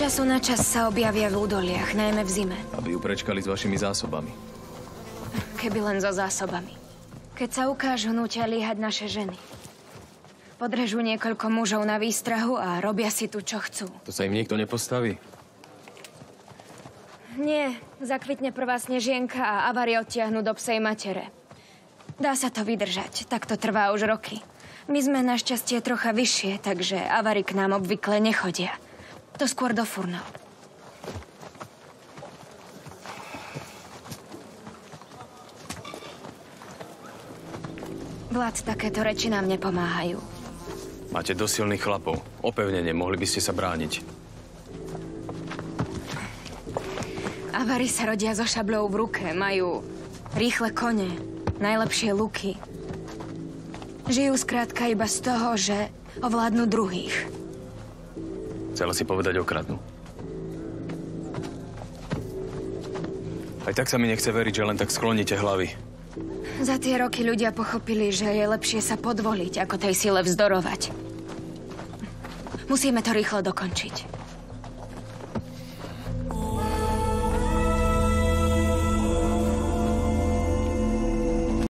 času na čas sa objavia v údoliach, najmä v zime. Aby ju prečkali s vašimi zásobami. Keby len so zásobami. Keď sa ukážu, nútia líhať naše ženy. Podrežú niekoľko mužov na výstrahu a robia si tu, čo chcú. To sa im nikto nepostaví? Nie, zakvitne prvá snežienka a Avary odtiahnu do psej matere. Dá sa to vydržať, tak to trvá už roky. My sme našťastie trocha vyššie, takže Avary k nám obvykle nechodia. To skôr do furnov. Vlád, takéto reči nám nepomáhajú. Máte dosť silných chlapov. Opevnene, mohli by ste sa brániť. Avary sa rodia so šabľou v ruke, majú rýchle kone, najlepšie luky. Žijú skrátka iba z toho, že ovládnu druhých. Chcela si povedať okradnú. Aj tak sa mi nechce veriť, že len tak skloníte hlavy. Za tie roky ľudia pochopili, že je lepšie sa podvoliť, ako tej sile vzdorovať. Musíme to rýchlo dokončiť.